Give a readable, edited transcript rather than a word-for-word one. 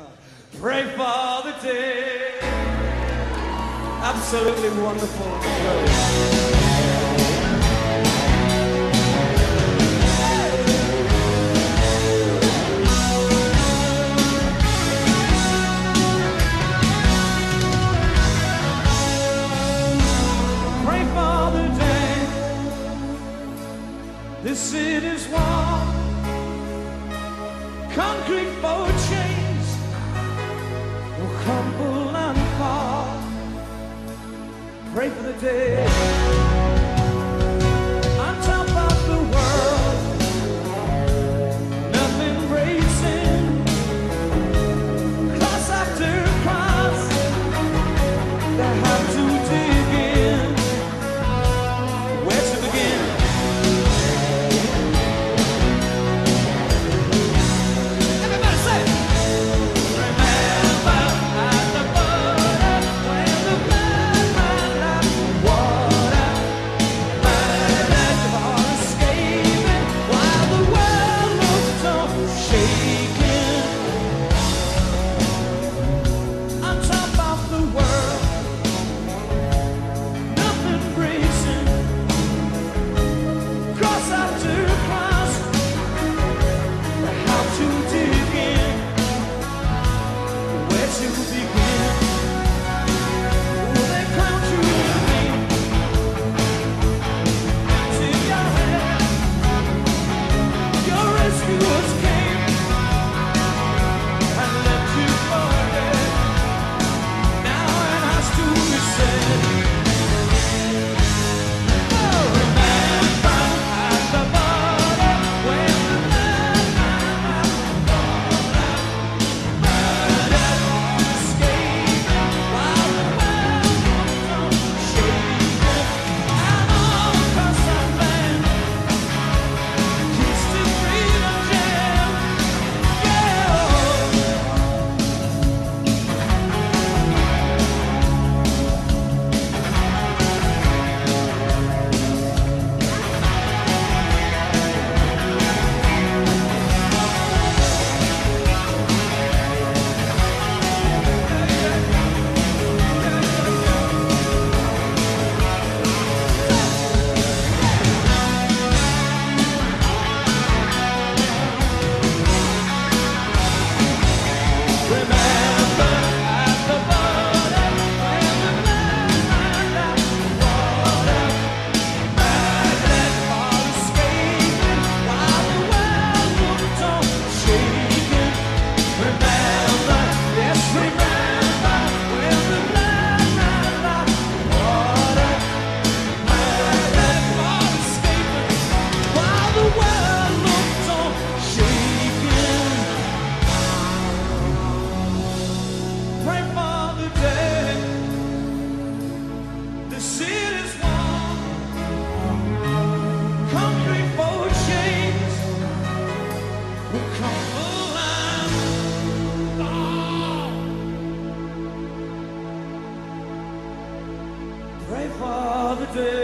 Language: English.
Pray for the day. Absolutely wonderful. Pray for the day. This city's warm. Concrete for chains will crumble and fall. Pray for the day on top of the world, nothing racing, cross after cross, they have to dig in. Where to begin? Everybody say it. Remember at the border when the blood ran like water, murdered or escaping while the world looked on shaking. On top of the world, nothing racing, cross after cross, how to dig in, where to begin. Will they count you in? To your head, your rescuers came and left you for dead. Now it has to be said. Oh, remember at the border when the blood ran like water, murdered or escaping while the world looked on shaking. And all across our land, kissed the freedom jam. Yeah. Remember at the border when the blood ran like water, murdered or escaping while the world looked on shaking. Remember, yes, remember when the blood ran like water, murdered or escaping while the world looked on shaking. Pray for the day. The city's warm. Concrete for chains will crumble and fall. Pray for the day.